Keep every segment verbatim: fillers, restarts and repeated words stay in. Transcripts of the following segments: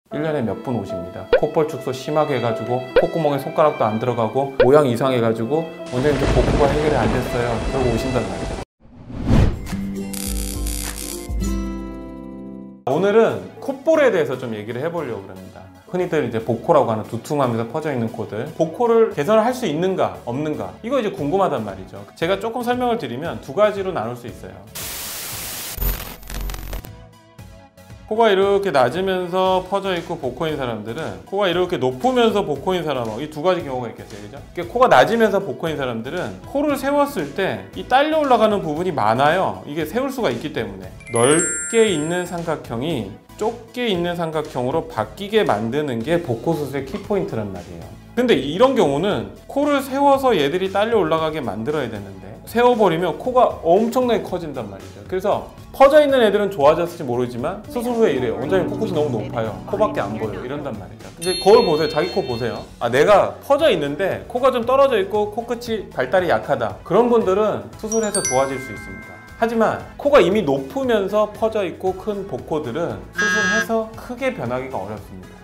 일 년에 몇 분 오십니다. 콧볼 축소 심하게 해가지고 콧구멍에 손가락도 안 들어가고 모양 이상해가지고 원장님 저 복부가 해결이 안 됐어요. 그러고 오신단 말이죠. 오늘은 콧볼에 대해서 좀 얘기를 해보려고 합니다. 흔히들 이제 복코라고 하는 두툼하면서 퍼져 있는 코들, 복코를 개선을 할 수 있는가 없는가, 이거 이제 궁금하단 말이죠. 제가 조금 설명을 드리면 두 가지로 나눌 수 있어요. 코가 이렇게 낮으면서 퍼져 있고 복코인 사람들은, 코가 이렇게 높으면서 복코인 사람하고 이 두 가지 경우가 있겠어요, 그죠? 그러니까 코가 낮으면서 복코인 사람들은 코를 세웠을 때 이 딸려 올라가는 부분이 많아요. 이게 세울 수가 있기 때문에. 넓게 있는 삼각형이 좁게 있는 삼각형으로 바뀌게 만드는 게 복코 수술의 키포인트란 말이에요. 근데 이런 경우는 코를 세워서 얘들이 딸려 올라가게 만들어야 되는데, 세워버리면 코가 엄청나게 커진단 말이죠. 그래서 퍼져 있는 애들은 좋아졌을지 모르지만 수술 후에 이래요. 원장님 코끝이 너무 높아요. 코밖에 안 보여. 이런단 말이죠. 이제 거울 보세요. 자기 코 보세요. 아, 내가 퍼져 있는데 코가 좀 떨어져 있고 코끝이 발달이 약하다. 그런 분들은 수술해서 좋아질 수 있습니다. 하지만 코가 이미 높으면서 퍼져 있고 큰 복코들은 수술해서 크게 변하기가 어렵습니다.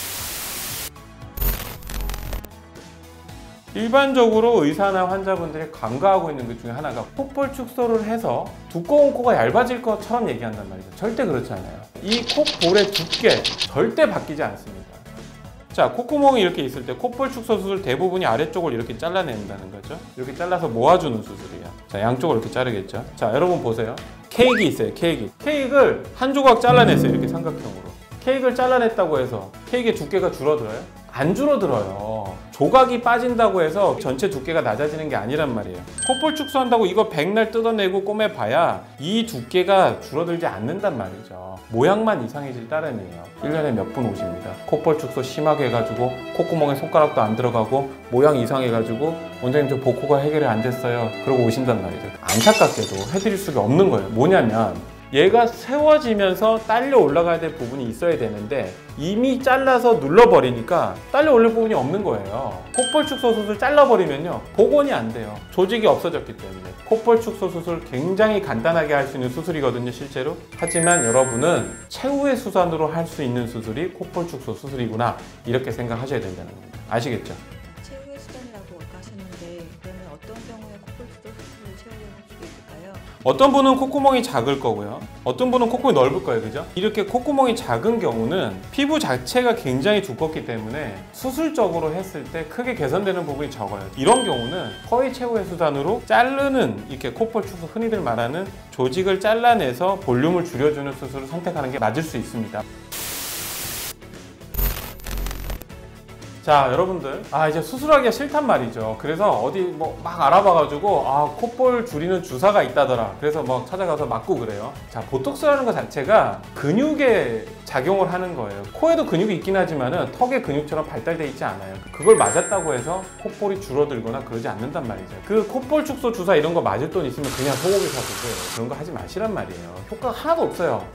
일반적으로 의사나 환자분들이 간과하고 있는 것 중에 하나가 콧볼 축소를 해서 두꺼운 코가 얇아질 것처럼 얘기한단 말이죠. 절대 그렇지 않아요. 이 콧볼의 두께 절대 바뀌지 않습니다. 자, 콧구멍이 이렇게 있을 때 콧볼 축소 수술 대부분이 아래쪽을 이렇게 잘라낸다는 거죠. 이렇게 잘라서 모아주는 수술이에요. 자, 양쪽을 이렇게 자르겠죠. 자, 여러분 보세요. 케이크 있어요. 케이크. 케이크를 한 조각 잘라냈어요. 이렇게 삼각형으로. 케이크를 잘라냈다고 해서 케이크의 두께가 줄어들어요? 안 줄어들어요. 조각이 빠진다고 해서 전체 두께가 낮아지는 게 아니란 말이에요. 콧볼 축소한다고 이거 백날 뜯어내고 꼬매봐야 이 두께가 줄어들지 않는단 말이죠. 모양만 이상해질 따름이에요. 일 년에 몇 분 오십니다. 콧볼 축소 심하게 해가지고 콧구멍에 손가락도 안 들어가고 모양 이상해가지고 원장님 저 복코가 해결이 안 됐어요. 그러고 오신단 말이죠. 안타깝게도 해드릴 수가 없는 거예요. 뭐냐면 얘가 세워지면서 딸려 올라가야 될 부분이 있어야 되는데 이미 잘라서 눌러버리니까 딸려 올릴 부분이 없는 거예요. 콧볼 축소 수술 잘라버리면요, 복원이 안 돼요. 조직이 없어졌기 때문에. 콧볼 축소 수술 굉장히 간단하게 할 수 있는 수술이거든요, 실제로. 하지만 여러분은 최후의 수단으로 할 수 있는 수술이 콧볼 축소 수술이구나, 이렇게 생각하셔야 된다는 겁니다. 아시겠죠? 최후의 수단이라고 아까 하셨는데, 그러면 어떤 경우에 콧볼 축소 수술을 최후로 할 수도 있을까요? 어떤 분은 콧구멍이 작을 거고요. 어떤 분은 콧구멍이 넓을 거예요, 그죠? 이렇게 콧구멍이 작은 경우는 피부 자체가 굉장히 두껍기 때문에 수술적으로 했을 때 크게 개선되는 부분이 적어요. 이런 경우는 거의 최후의 수단으로 자르는, 이렇게 콧볼 축소, 흔히들 말하는 조직을 잘라내서 볼륨을 줄여주는 수술을 선택하는 게 맞을 수 있습니다. 자, 여러분들, 아 이제 수술하기가 싫단 말이죠. 그래서 어디 뭐 막 알아봐가지고 아 콧볼 줄이는 주사가 있다더라. 그래서 뭐 찾아가서 맞고 그래요. 자, 보톡스라는 것 자체가 근육에 작용을 하는 거예요. 코에도 근육이 있긴 하지만은 턱의 근육처럼 발달돼 있지 않아요. 그걸 맞았다고 해서 콧볼이 줄어들거나 그러지 않는단 말이죠. 그 콧볼 축소 주사 이런 거 맞을 돈 있으면 그냥 소고기 사드세요. 그런 거 하지 마시란 말이에요. 효과가 하나도 없어요.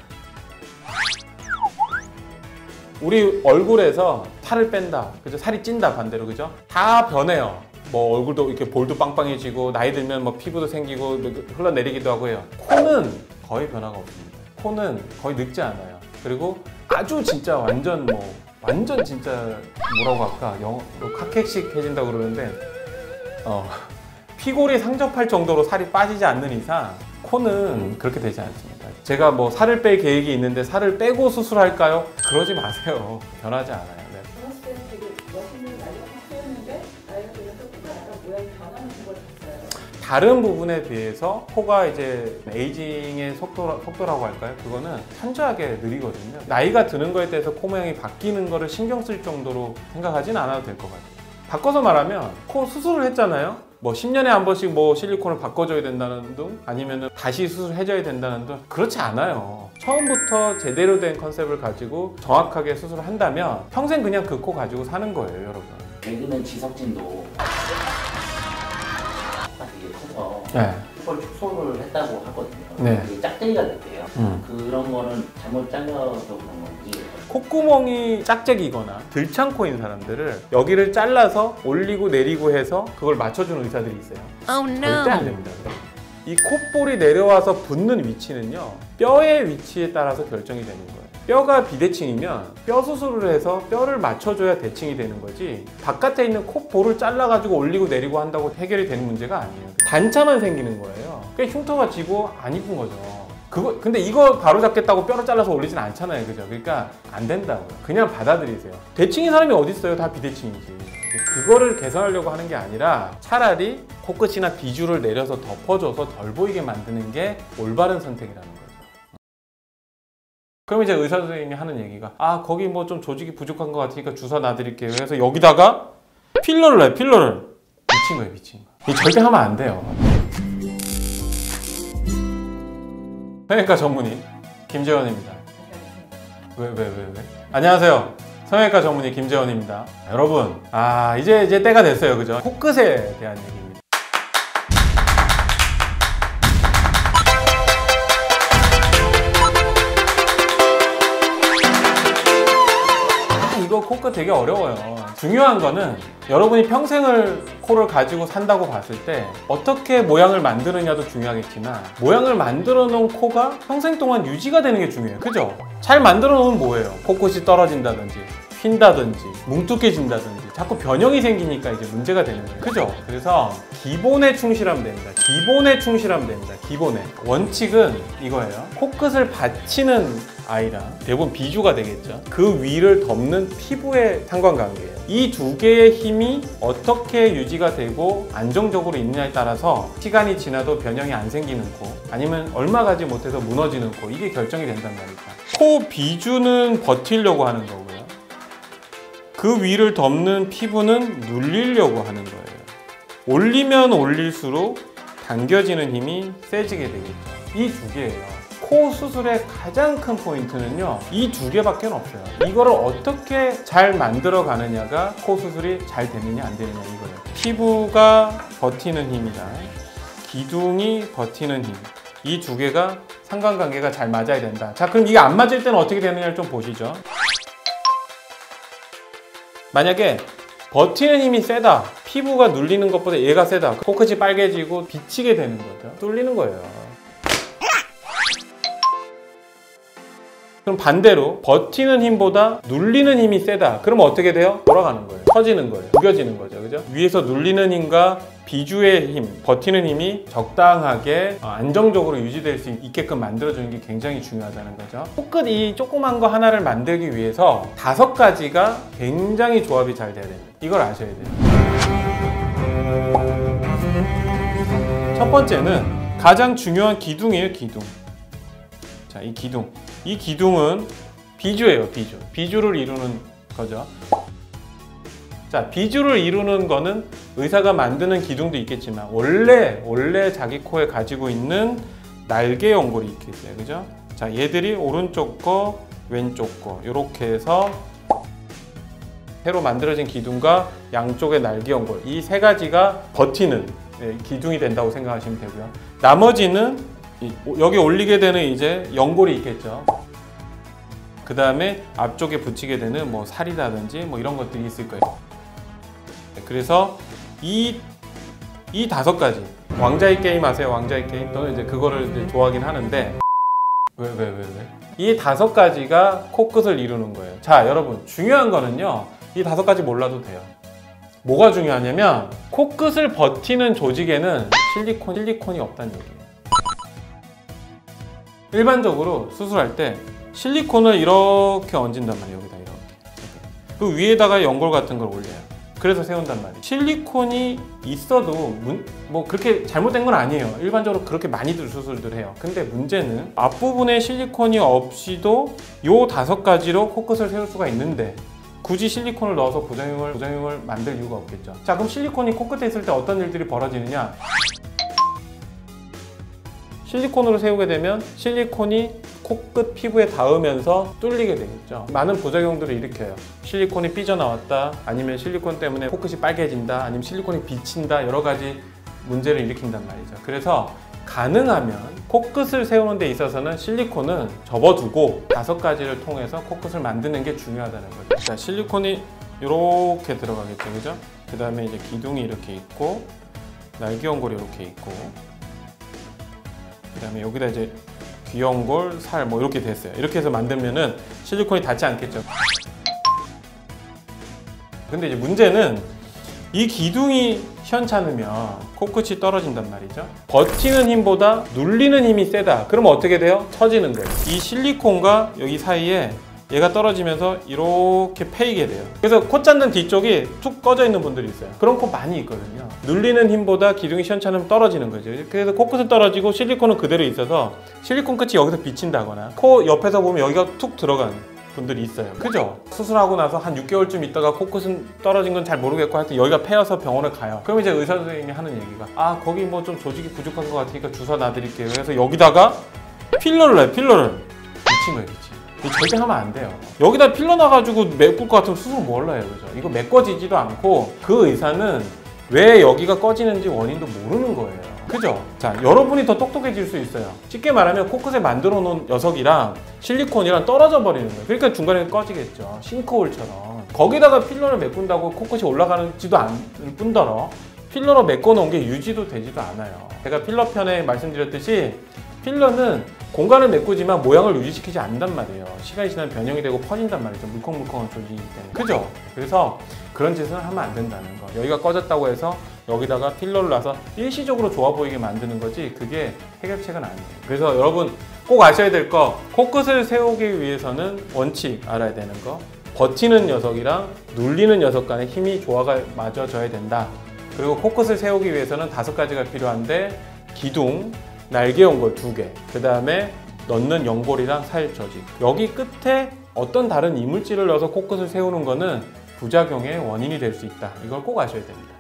우리 얼굴에서 살을 뺀다, 그죠? 살이 찐다, 반대로, 그죠? 다 변해요. 뭐 얼굴도 이렇게 볼도 빵빵해지고 나이 들면 뭐 피부도 생기고 흘러내리기도 하고 해요. 코는 거의 변화가 없습니다. 코는 거의 늙지 않아요. 그리고 아주 진짜 완전 뭐 완전 진짜 뭐라고 할까, 영어 카케식 해진다고 그러는데 어 피골이 상접할 정도로 살이 빠지지 않는 이상 코는 그렇게 되지 않습니다. 제가 뭐 살을 뺄 계획이 있는데 살을 빼고 수술할까요? 그러지 마세요. 변하지 않아요. 네. 젊었을 때는 되게 멋있는 나이가 확 세웠는데 나이가 들면서 코가 약간 모양이 변하는 걸 봤어요. 다른 부분에 비해서 코가 이제 에이징의 속도, 속도라고 할까요? 그거는 현저하게 느리거든요. 나이가 드는 거에 대해서 코 모양이 바뀌는 거를 신경 쓸 정도로 생각하진 않아도 될 것 같아요. 바꿔서 말하면 코 수술을 했잖아요. 뭐 십 년에 한 번씩 뭐 실리콘을 바꿔줘야 된다는 등, 아니면 다시 수술해줘야 된다는 등, 그렇지 않아요. 처음부터 제대로 된 컨셉을 가지고 정확하게 수술을 한다면 평생 그냥 그 코 가지고 사는 거예요, 여러분. 개그맨 지석진도 되게 커서 네. 콧볼 축소를 했다고 하거든요. 네. 그게 짝대기가 됐대요. 음. 그런 거는 잘못 잘려서 그런 건지. 콧구멍이 짝짝이거나 들창코인 사람들을 여기를 잘라서 올리고 내리고 해서 그걸 맞춰주는 의사들이 있어요. Oh, no. 절대 안 됩니다. 이 콧볼이 내려와서 붙는 위치는요, 뼈의 위치에 따라서 결정이 되는 거예요. 뼈가 비대칭이면 뼈 수술을 해서 뼈를 맞춰줘야 대칭이 되는 거지 바깥에 있는 콧볼을 잘라가지고 올리고 내리고 한다고 해결이 되는 문제가 아니에요. 단차만 생기는 거예요. 그러니까 흉터가 지고 안 이쁜 거죠. 그거 근데 이거 바로 잡겠다고 뼈를 잘라서 올리진 않잖아요, 그죠? 그러니까 안 된다고요. 그냥 받아들이세요. 대칭인 사람이 어디 있어요? 다 비대칭이지. 그거를 개선하려고 하는 게 아니라 차라리 코끝이나 비주를 내려서 덮어줘서 덜 보이게 만드는 게 올바른 선택이라는 거죠. 그럼 이제 의사 선생님이 하는 얘기가 아 거기 뭐 좀 조직이 부족한 것 같으니까 주사 놔드릴게요. 그래서 여기다가 필러를 놔요. 필러를. 미친 거예요, 미친 거. 이거 절대 하면 안 돼요. 성형외과 전문의 김재원입니다. 왜 왜 왜 왜? 안녕하세요. 성형외과 전문의 김재원입니다. 여러분, 아 이제 이제 때가 됐어요, 그죠? 코끝에 대한 얘기입니다. 아, 이거 코끝 되게 어려워요. 중요한 거는 여러분이 평생을 코를 가지고 산다고 봤을 때 어떻게 모양을 만드느냐도 중요하겠지만 모양을 만들어 놓은 코가 평생 동안 유지가 되는 게 중요해요. 그죠? 잘 만들어 놓으면 뭐예요? 코끝이 떨어진다든지 휜다든지 뭉툭해진다든지 자꾸 변형이 생기니까 이제 문제가 되는 거예요. 그죠? 그래서 기본에 충실하면 됩니다. 기본에 충실하면 됩니다. 기본에. 원칙은 이거예요. 코끝을 받치는 아이랑 대부분 비주가 되겠죠. 그 위를 덮는 피부의 상관관계예요. 이 두 개의 힘이 어떻게 유지가 되고 안정적으로 있느냐에 따라서 시간이 지나도 변형이 안 생기는 코 아니면 얼마 가지 못해서 무너지는 코 이게 결정이 된단 말이죠. 코 비주는 버티려고 하는 거고요. 그 위를 덮는 피부는 눌리려고 하는 거예요. 올리면 올릴수록 당겨지는 힘이 세지게 되겠죠. 이 두 개예요. 코 수술의 가장 큰 포인트는요, 이 두 개밖에 없어요. 이거를 어떻게 잘 만들어 가느냐가 코 수술이 잘 되느냐 안 되느냐 이거예요. 피부가 버티는 힘이다, 기둥이 버티는 힘, 이 두 개가 상관관계가 잘 맞아야 된다. 자, 그럼 이게 안 맞을 때는 어떻게 되느냐를 좀 보시죠. 만약에 버티는 힘이 세다, 피부가 눌리는 것보다 얘가 세다, 코끝이 빨개지고 비치게 되는 거죠. 뚫리는 거예요. 그럼 반대로 버티는 힘보다 눌리는 힘이 세다. 그러면 어떻게 돼요? 돌아가는 거예요. 터지는 거예요. 구겨지는 거죠. 그죠? 위에서 눌리는 힘과 비주의 힘, 버티는 힘이 적당하게 안정적으로 유지될 수 있게끔 만들어주는 게 굉장히 중요하다는 거죠. 코끝 이 조그만 거 하나를 만들기 위해서 다섯 가지가 굉장히 조합이 잘 돼야 됩니다. 이걸 아셔야 돼요. 첫 번째는 가장 중요한 기둥이에요, 기둥. 자, 이 기둥. 이 기둥은 비주예요, 비주. 비주를 이루는 거죠. 자, 비주를 이루는 거는 의사가 만드는 기둥도 있겠지만 원래 원래 자기 코에 가지고 있는 날개 연골이 있겠어요, 그죠? 자, 얘들이 오른쪽 거, 왼쪽 거 이렇게 해서 새로 만들어진 기둥과 양쪽의 날개 연골 이 세 가지가 버티는 기둥이 된다고 생각하시면 되고요. 나머지는 여기 올리게 되는 이제 연골이 있겠죠. 그 다음에 앞쪽에 붙이게 되는 뭐 살이라든지 뭐 이런 것들이 있을 거예요. 그래서 이, 이 다섯 가지. 왕자의 게임 아세요? 왕자의 게임? 저는 이제 그거를 이제 좋아하긴 하는데. 왜, 왜, 왜, 왜? 이 다섯 가지가 코끝을 이루는 거예요. 자, 여러분. 중요한 거는요. 이 다섯 가지 몰라도 돼요. 뭐가 중요하냐면, 코끝을 버티는 조직에는 실리콘, 실리콘이 없다는 얘기예요. 일반적으로 수술할 때 실리콘을 이렇게 얹은단 말이에요. 여기다 이렇게. 그 위에다가 연골 같은 걸 올려요. 그래서 세운단 말이에요. 실리콘이 있어도 문, 뭐 그렇게 잘못된 건 아니에요. 일반적으로 그렇게 많이들 수술들 해요. 근데 문제는 앞부분에 실리콘이 없이도 요 다섯 가지로 코끝을 세울 수가 있는데 굳이 실리콘을 넣어서 부작용을, 부작용을 만들 이유가 없겠죠. 자, 그럼 실리콘이 코끝에 있을 때 어떤 일들이 벌어지느냐? 실리콘으로 세우게 되면 실리콘이 코끝 피부에 닿으면서 뚫리게 되겠죠. 많은 부작용들을 일으켜요. 실리콘이 삐져나왔다, 아니면 실리콘 때문에 코끝이 빨개진다, 아니면 실리콘이 비친다, 여러 가지 문제를 일으킨단 말이죠. 그래서 가능하면 코끝을 세우는 데 있어서는 실리콘은 접어두고 다섯 가지를 통해서 코끝을 만드는 게 중요하다는 거죠. 자, 실리콘이 이렇게 들어가겠죠, 그죠? 그 다음에 이제 기둥이 이렇게 있고 날개 연골이 이렇게 있고 그 다음에 여기다 이제 귀연골, 살 뭐 이렇게 됐어요. 이렇게 해서 만들면은 실리콘이 닿지 않겠죠. 근데 이제 문제는 이 기둥이 시원찮으면 코끝이 떨어진단 말이죠. 버티는 힘보다 눌리는 힘이 세다. 그러면 어떻게 돼요? 처지는 거예요. 이 실리콘과 여기 사이에 얘가 떨어지면서 이렇게 패이게 돼요. 그래서 코 잡는 뒤쪽이 툭 꺼져 있는 분들이 있어요. 그런 코 많이 있거든요. 눌리는 힘보다 기둥이 시원찮으면 떨어지는 거죠. 그래서 코끝은 떨어지고 실리콘은 그대로 있어서 실리콘 끝이 여기서 비친다거나 코 옆에서 보면 여기가 툭 들어가는 분들이 있어요. 그죠? 수술하고 나서 한 육 개월쯤 있다가 코끝은 떨어진 건 잘 모르겠고 하여튼 여기가 패여서 병원을 가요. 그럼 이제 의사 선생님이 하는 얘기가 아 거기 뭐 좀 조직이 부족한 것 같으니까 주사 놔드릴게요. 그래서 여기다가 필러를 해요. 필러를. 미친 거예요. 미친. 이거 절대 하면 안 돼요. 여기다 필러 놔가지고 메꿀 것 같으면 수술 뭘로 해요. 그죠? 이거 메꿔지지도 않고 그 의사는 왜 여기가 꺼지는지 원인도 모르는 거예요. 그죠? 자, 여러분이 더 똑똑해질 수 있어요. 쉽게 말하면 코끝에 만들어 놓은 녀석이랑 실리콘이랑 떨어져 버리는 거예요. 그러니까 중간에 꺼지겠죠. 싱크홀처럼. 거기다가 필러를 메꾼다고 코끝이 올라가지도 않을 뿐더러 필러로 메꿔 놓은 게 유지도 되지도 않아요. 제가 필러 편에 말씀드렸듯이 필러는 공간을 메꾸지만 모양을 유지시키지 않는단 말이에요. 시간이 지나면 변형이 되고 퍼진단 말이죠. 물컹물컹한 조직이기 때문에. 그죠? 그래서 그런 짓은 하면 안 된다는 거. 여기가 꺼졌다고 해서 여기다가 필러를 놔서 일시적으로 좋아 보이게 만드는 거지 그게 해결책은 아니에요. 그래서 여러분 꼭 아셔야 될 거, 코끝을 세우기 위해서는 원칙 알아야 되는 거, 버티는 녀석이랑 눌리는 녀석 간의 힘이 조화가 맞아져야 된다. 그리고 코끝을 세우기 위해서는 다섯 가지가 필요한데 기둥, 날개 연골 두 개, 그 다음에 넣는 연골이랑 살 조직. 여기 끝에 어떤 다른 이물질을 넣어서 코끝을 세우는 거는 부작용의 원인이 될 수 있다. 이걸 꼭 아셔야 됩니다.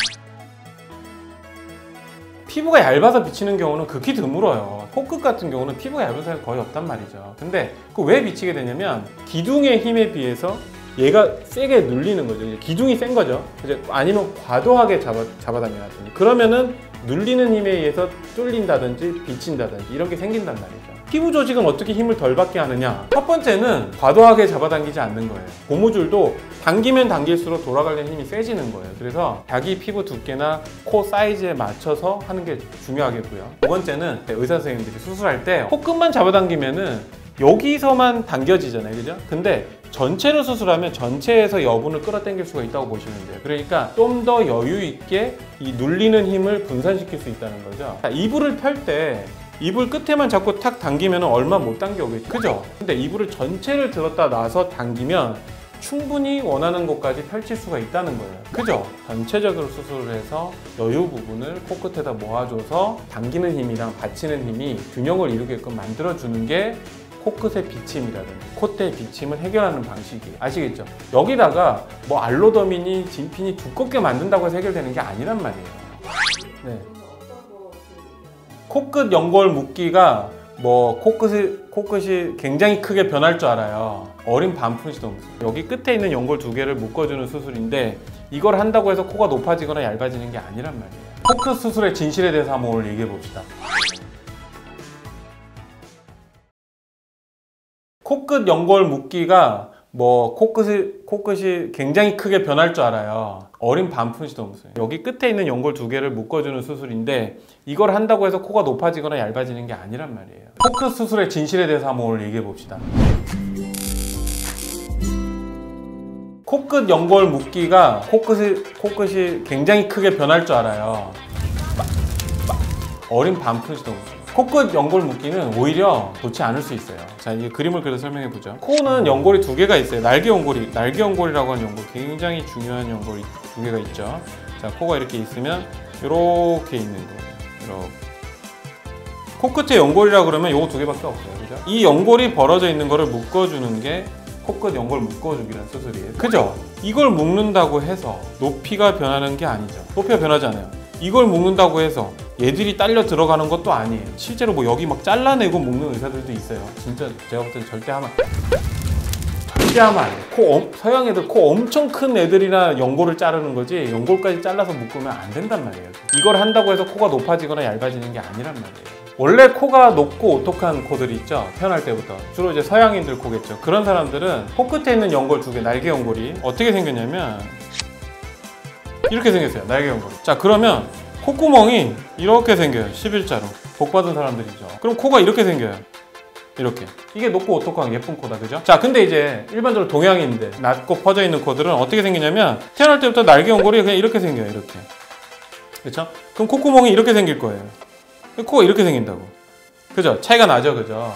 피부가 얇아서 비치는 경우는 극히 드물어요. 코끝 같은 경우는 피부가 얇은 사람이 거의 없단 말이죠. 근데 그 왜 비치게 되냐면 기둥의 힘에 비해서 얘가 세게 눌리는 거죠. 기둥이 센 거죠. 아니면 과도하게 잡아, 잡아당겨놨든지 그러면은 눌리는 힘에 의해서 뚫린다든지 비친다든지 이런 게 생긴단 말이죠. 피부 조직은 어떻게 힘을 덜 받게 하느냐? 첫 번째는 과도하게 잡아당기지 않는 거예요. 고무줄도 당기면 당길수록 돌아가려는 힘이 세지는 거예요. 그래서 자기 피부 두께나 코 사이즈에 맞춰서 하는 게 중요하겠고요. 두 번째는 의사 선생님들이 수술할 때 코끝만 잡아당기면은 여기서만 당겨지잖아요. 그죠? 근데 전체를 수술하면 전체에서 여분을 끌어당길 수가 있다고 보시면 돼요. 그러니까 좀 더 여유 있게 이 눌리는 힘을 분산시킬 수 있다는 거죠. 자, 이불을 펼 때 이불 끝에만 자꾸 탁 당기면 얼마 못 당겨오겠죠. 그죠? 근데 이불을 전체를 들었다 놔서 당기면 충분히 원하는 곳까지 펼칠 수가 있다는 거예요. 그죠? 전체적으로 수술을 해서 여유 부분을 코끝에다 모아줘서 당기는 힘이랑 받치는 힘이 균형을 이루게끔 만들어주는 게 코끝의 비침이라든지 콧대 비침을 해결하는 방식이에요. 아시겠죠? 여기다가 뭐 알로더민이 진핀이 두껍게 만든다고 해서 해결되는 게 아니란 말이에요. 네. 코끝 연골 묶기가 뭐 코끝이, 코끝이 굉장히 크게 변할 줄 알아요. 어린 반푼이도 없어요. 여기 끝에 있는 연골 두 개를 묶어주는 수술인데 이걸 한다고 해서 코가 높아지거나 얇아지는 게 아니란 말이에요. 코끝 수술의 진실에 대해서 한번 오늘 얘기해 봅시다. 코끝 연골 묶기가 뭐 코끝이, 코끝이 굉장히 크게 변할 줄 알아요. 어린 반푼이도 없어요. 여기 끝에 있는 연골 두 개를 묶어주는 수술인데 이걸 한다고 해서 코가 높아지거나 얇아지는 게 아니란 말이에요. 코끝 수술의 진실에 대해서 한번 오늘 얘기해 봅시다. 코끝 연골 묶기가 코끝이, 코끝이 굉장히 크게 변할 줄 알아요. 어린 반푼이도 없어요. 코끝 연골 묶기는 오히려 좋지 않을 수 있어요. 자, 이 그림을 그려서 설명해 보죠. 코는 연골이 두 개가 있어요. 날개 연골이, 날개 연골이라고 하는 연골, 굉장히 중요한 연골이 두 개가 있죠. 자, 코가 이렇게 있으면 이렇게 있는 거예요. 이렇게. 코끝에 연골이라고 그러면 요거 두 개밖에 없어요. 그죠? 이 연골이 벌어져 있는 거를 묶어주는 게 코끝 연골 묶어주기라는 수술이에요. 그죠? 이걸 묶는다고 해서 높이가 변하는 게 아니죠. 높이가 변하지 않아요. 이걸 묶는다고 해서 얘들이 딸려 들어가는 것도 아니에요. 실제로 뭐 여기 막 잘라내고 묶는 의사들도 있어요. 진짜 제가 볼 때는 절대 하면 절대 하면 안 돼요. 코 엄, 서양 애들 코 엄청 큰 애들이나 연골을 자르는 거지 연골까지 잘라서 묶으면 안 된단 말이에요. 이걸 한다고 해서 코가 높아지거나 얇아지는 게 아니란 말이에요. 원래 코가 높고 오똑한 코들이 있죠. 태어날 때부터. 주로 이제 서양인들 코겠죠. 그런 사람들은 코끝에 있는 연골 두 개, 날개 연골이 어떻게 생겼냐면 이렇게 생겼어요. 날개 연골. 자, 그러면 콧구멍이 이렇게 생겨요. 십일자로. 복 받은 사람들이죠. 그럼 코가 이렇게 생겨요. 이렇게. 이게 높고 오똑한 예쁜 코다, 그죠? 자, 근데 이제 일반적으로 동양인들, 낮고 퍼져 있는 코들은 어떻게 생기냐면 태어날 때부터 날개 연골이 그냥 이렇게 생겨요. 이렇게. 그렇죠? 그럼 콧구멍이 이렇게 생길 거예요. 코가 이렇게 생긴다고. 그죠? 차이가 나죠, 그죠?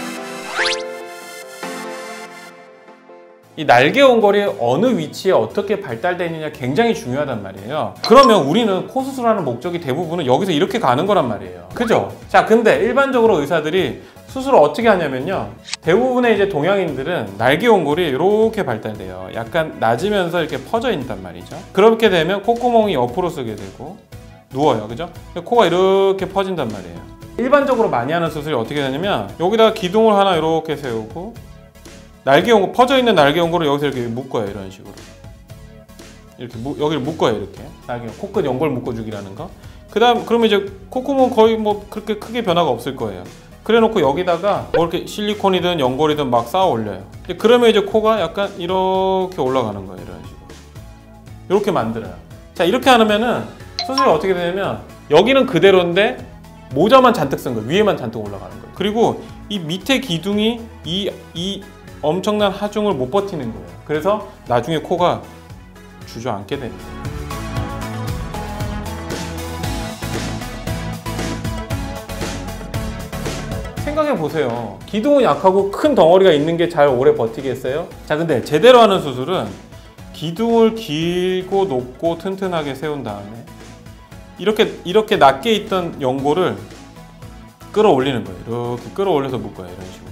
이 날개 연골이 어느 위치에 어떻게 발달되어 있느냐 굉장히 중요하단 말이에요. 그러면 우리는 코 수술하는 목적이 대부분은 여기서 이렇게 가는 거란 말이에요. 그죠? 자, 근데 일반적으로 의사들이 수술을 어떻게 하냐면요, 대부분의 이제 동양인들은 날개 연골이 이렇게 발달돼요. 약간 낮으면서 이렇게 퍼져 있단 말이죠. 그렇게 되면 콧구멍이 옆으로 쓰게 되고 누워요. 그죠? 코가 이렇게 퍼진단 말이에요. 일반적으로 많이 하는 수술이 어떻게 되냐면 여기다가 기둥을 하나 이렇게 세우고 날개 연골, 퍼져 있는 날개 연골을 여기서 이렇게 묶어요. 이런 식으로. 이렇게 무, 여기를 묶어요. 이렇게. 날개, 코끝 연골 묶어주기라는 거. 그 다음, 그러면 이제 콧구멍 거의 뭐 그렇게 크게 변화가 없을 거예요. 그래 놓고 여기다가 뭐 이렇게 실리콘이든 연골이든 막 쌓아 올려요. 그러면 이제 코가 약간 이렇게 올라가는 거예요. 이런 식으로. 이렇게 만들어요. 자, 이렇게 하면은 수술이 어떻게 되냐면 여기는 그대로인데 모자만 잔뜩 쓴 거예요. 위에만 잔뜩 올라가는 거예요. 그리고 이 밑에 기둥이 이, 이 엄청난 하중을 못 버티는 거예요. 그래서 나중에 코가 주저앉게 됩니다. 생각해 보세요. 기둥은 약하고 큰 덩어리가 있는 게 잘 오래 버티겠어요? 자, 근데 제대로 하는 수술은 기둥을 길고 높고 튼튼하게 세운 다음에 이렇게 이렇게 낮게 있던 연골을 끌어올리는 거예요. 이렇게 끌어올려서 묶어요. 이런 식으로.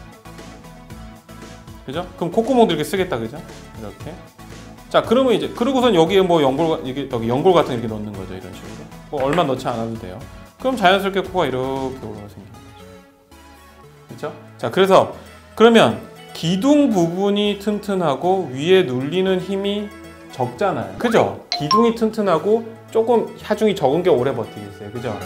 그죠? 그럼 콧구멍도 이렇게 쓰겠다, 그죠? 이렇게. 자, 그러면 이제 그러고선 여기에 뭐 연골, 이게 여기 연골 같은 거 이렇게 넣는 거죠, 이런 식으로. 뭐 얼마 넣지 않아도 돼요. 그럼 자연스럽게 코가 이렇게 올라가 생기는 거죠. 그렇죠? 자, 그래서 그러면 기둥 부분이 튼튼하고 위에 눌리는 힘이 적잖아요. 그죠? 기둥이 튼튼하고 조금 하중이 적은 게 오래 버티겠어요, 그죠?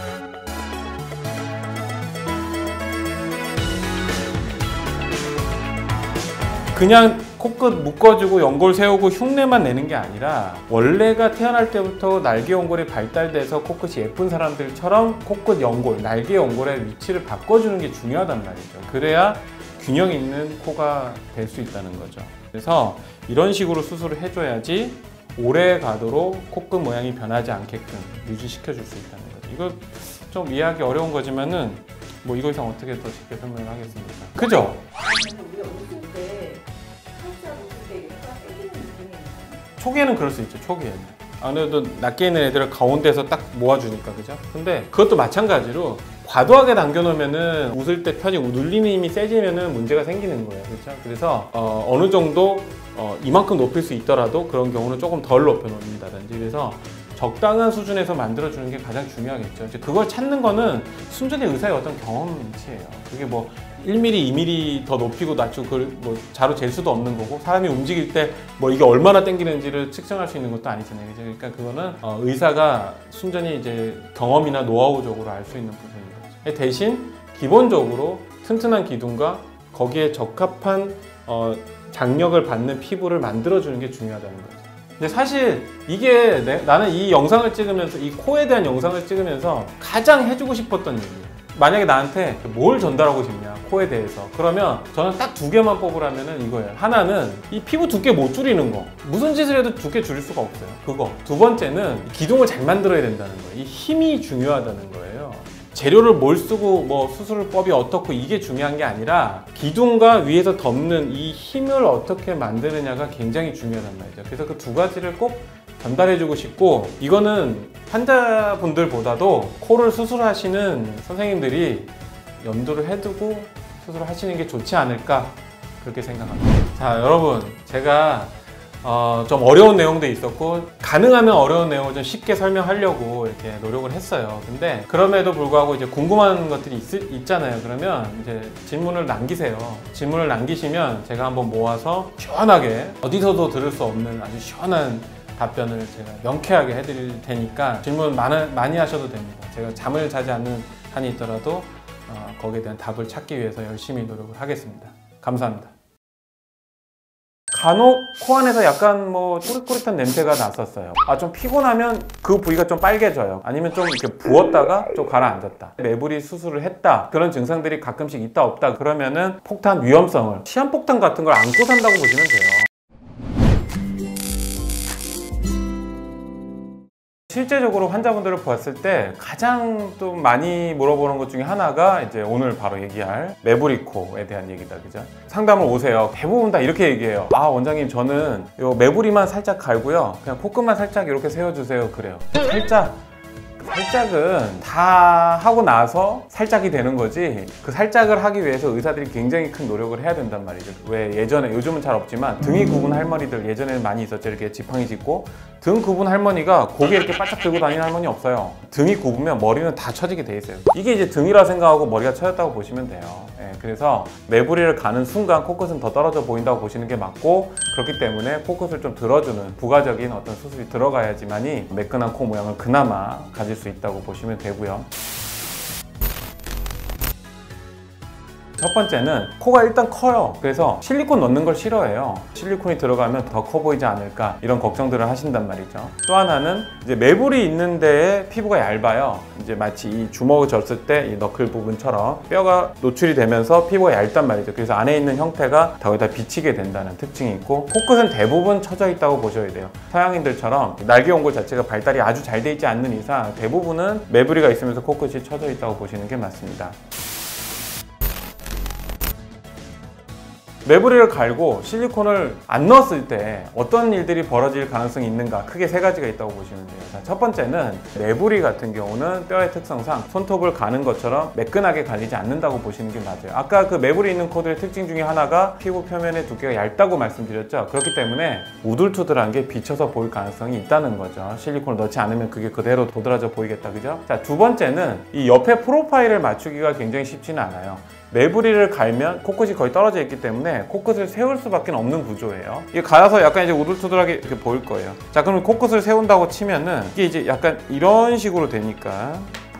그냥 코끝 묶어주고 연골 세우고 흉내만 내는 게 아니라 원래가 태어날 때부터 날개 연골이 발달돼서 코끝이 예쁜 사람들처럼 코끝 연골, 날개 연골의 위치를 바꿔주는 게 중요하단 말이죠. 그래야 균형 있는 코가 될 수 있다는 거죠. 그래서 이런 식으로 수술을 해줘야지 오래 가도록 코끝 모양이 변하지 않게끔 유지시켜 줄 수 있다는 거죠. 이거 좀 이해하기 어려운 거지만은 뭐 이거 이상 어떻게 더 쉽게 설명을 하겠습니까? 그죠? 우리가 웃을 때 살짝 웃을 때 얘가 세지는 느낌이 있나요? 초기에는 그럴 수 있죠. 초기에는. 아무래도 낮게 있는 애들을 가운데서 딱 모아주니까, 그죠? 근데 그것도 마찬가지로 과도하게 당겨놓으면은 웃을 때 편이 눌리는 힘이 세지면은 문제가 생기는 거예요. 그렇죠? 그래서 어, 어느 정도 어, 이만큼 높일 수 있더라도 그런 경우는 조금 덜 높여놓는다든지, 그래서 적당한 수준에서 만들어주는 게 가장 중요하겠죠. 이제 그걸 찾는 거는 순전히 의사의 어떤 경험치예요. 그게 뭐 일 밀리미터, 이 밀리미터 더 높이고 낮추고 그걸 뭐 자로 잴 수도 없는 거고, 사람이 움직일 때 뭐 이게 얼마나 당기는지를 측정할 수 있는 것도 아니잖아요. 그죠? 그러니까 그거는 어, 의사가 순전히 이제 경험이나 노하우적으로 알 수 있는 부분인 거죠. 대신 기본적으로 튼튼한 기둥과 거기에 적합한 어, 장력을 받는 피부를 만들어주는 게 중요하다는 거죠. 근데 사실 이게 내, 나는 이 영상을 찍으면서, 이 코에 대한 영상을 찍으면서 가장 해주고 싶었던 얘기예요. 만약에 나한테 뭘 전달하고 싶냐, 코에 대해서. 그러면 저는 딱 두 개만 뽑으라면 이거예요. 하나는 이 피부 두께 못 줄이는 거. 무슨 짓을 해도 두께 줄일 수가 없어요. 그거. 두 번째는 기둥을 잘 만들어야 된다는 거예요. 이 힘이 중요하다는 거예요. 재료를 뭘 쓰고 뭐 수술법이 어떻고 이게 중요한 게 아니라 기둥과 위에서 덮는 이 힘을 어떻게 만드느냐가 굉장히 중요하단 말이죠. 그래서 그 두 가지를 꼭 전달해주고 싶고, 이거는 환자분들보다도 코를 수술하시는 선생님들이 염두를 해두고 수술을 하시는 게 좋지 않을까, 그렇게 생각합니다. 자, 여러분, 제가 어, 좀 어려운 내용도 있었고 가능하면 어려운 내용을 좀 쉽게 설명하려고 이렇게 노력을 했어요. 근데 그럼에도 불구하고 이제 궁금한 것들이 있, 있잖아요. 그러면 이제 질문을 남기세요. 질문을 남기시면 제가 한번 모아서 시원하게, 어디서도 들을 수 없는 아주 시원한 답변을 제가 명쾌하게 해드릴 테니까 질문 많이, 많이 하셔도 됩니다. 제가 잠을 자지 않는 한이 있더라도 어, 거기에 대한 답을 찾기 위해서 열심히 노력을 하겠습니다. 감사합니다. 간혹 코 안에서 약간 뭐 꼬릿꼬릿한 냄새가 났었어요. 아, 좀 피곤하면 그 부위가 좀 빨개져요. 아니면 좀 이렇게 부었다가 좀 가라앉았다. 매부리 수술을 했다. 그런 증상들이 가끔씩 있다 없다. 그러면은 폭탄 위험성을, 시한폭탄 같은 걸 안고 산다고 보시면 돼요. 실제적으로 환자분들을 보았을 때 가장 또 많이 물어보는 것 중에 하나가 이제 오늘 바로 얘기할 매부리코에 대한 얘기다, 그죠? 상담을 오세요. 대부분 다 이렇게 얘기해요. 아, 원장님, 저는 요 매부리만 살짝 갈고요, 그냥 코끝만 살짝 이렇게 세워주세요. 그래요. 살짝 살짝은 다 하고 나서 살짝이 되는 거지, 그 살짝을 하기 위해서 의사들이 굉장히 큰 노력을 해야 된단 말이죠. 왜 예전에, 요즘은 잘 없지만 등이 굽은 할머니들 예전에는 많이 있었죠. 이렇게 지팡이 짚고 등 굽은 할머니가 고개 이렇게 바짝 들고 다니는 할머니 없어요. 등이 굽으면 머리는 다 처지게 돼 있어요. 이게 이제 등이라 생각하고 머리가 처졌다고 보시면 돼요. 예, 그래서 매부리를 가는 순간 코끝은 더 떨어져 보인다고 보시는 게 맞고, 그렇기 때문에 코끝을 좀 들어주는 부가적인 어떤 수술이 들어가야지만이 매끈한 코 모양을 그나마 가질 수 있다고 보시면 되고요. 첫 번째는 코가 일단 커요. 그래서 실리콘 넣는 걸 싫어해요. 실리콘이 들어가면 더 커 보이지 않을까, 이런 걱정들을 하신단 말이죠. 또 하나는 이제 매부리 있는 데에 피부가 얇아요. 이제 마치 이 주먹을 졌을 때 이 너클 부분처럼 뼈가 노출이 되면서 피부가 얇단 말이죠. 그래서 안에 있는 형태가 거기다 비치게 된다는 특징이 있고, 코끝은 대부분 처져 있다고 보셔야 돼요. 서양인들처럼 날개 연골 자체가 발달이 아주 잘 돼 있지 않는 이상 대부분은 매부리가 있으면서 코끝이 처져 있다고 보시는 게 맞습니다. 매부리를 갈고 실리콘을 안 넣었을 때 어떤 일들이 벌어질 가능성이 있는가, 크게 세 가지가 있다고 보시면 돼요. 자, 첫 번째는 매부리 같은 경우는 뼈의 특성상 손톱을 가는 것처럼 매끈하게 갈리지 않는다고 보시는 게 맞아요. 아까 그 매부리 있는 코들의 특징 중에 하나가 피부 표면의 두께가 얇다고 말씀드렸죠. 그렇기 때문에 우둘투둘한 게 비쳐서 보일 가능성이 있다는 거죠. 실리콘을 넣지 않으면 그게 그대로 도드라져 보이겠다, 그죠? 자, 두 번째는 이 옆에 프로파일을 맞추기가 굉장히 쉽지는 않아요. 매부리를 갈면 코끝이 거의 떨어져 있기 때문에 코끝을 세울 수밖에 없는 구조예요. 이게 갈아서 약간 이제 우둘투둘하게 이렇게 보일 거예요. 자, 그럼 코끝을 세운다고 치면은 이게 이제 약간 이런 식으로 되니까